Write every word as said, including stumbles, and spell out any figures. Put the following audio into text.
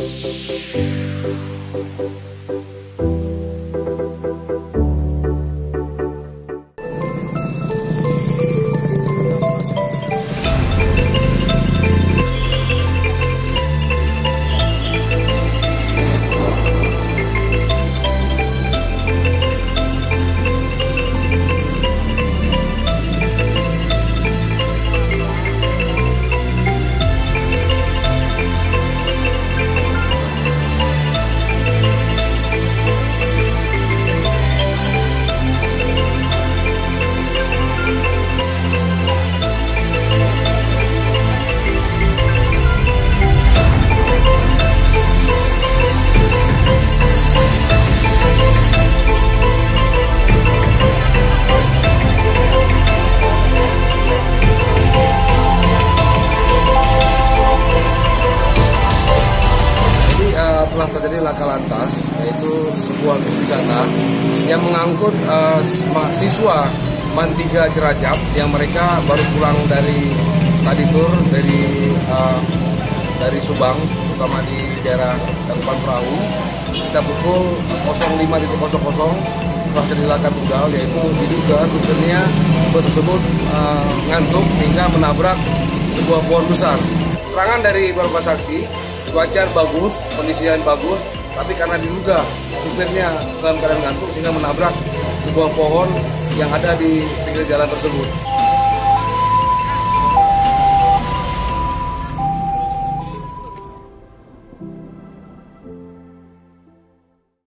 Telah terjadi laka lantas, yaitu sebuah bus wisata yang mengangkut uh, siswa M A N tiga Cilacap yang mereka baru pulang dari study tour dari uh, dari Subang, terutama di daerah Tangkuban Perahu. Kita pukul lima nol nol telah terjadi laka tunggal, yaitu diduga supirnya bus tersebut uh, ngantuk hingga menabrak sebuah pohon besar. Keterangan dari beberapa saksi, cuaca bagus, kondisi yang bagus, tapi karena diduga supirnya dalam keadaan ngantuk sehingga menabrak sebuah pohon yang ada di pinggir jalan tersebut.